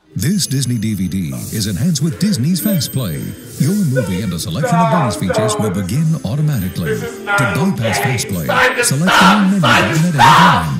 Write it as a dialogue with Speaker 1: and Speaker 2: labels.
Speaker 1: This Disney DVD is enhanced with Disney's FastPlay. Your movie and a selection of bonus features will begin automatically. To bypass FastPlay, select the main menu button at any time.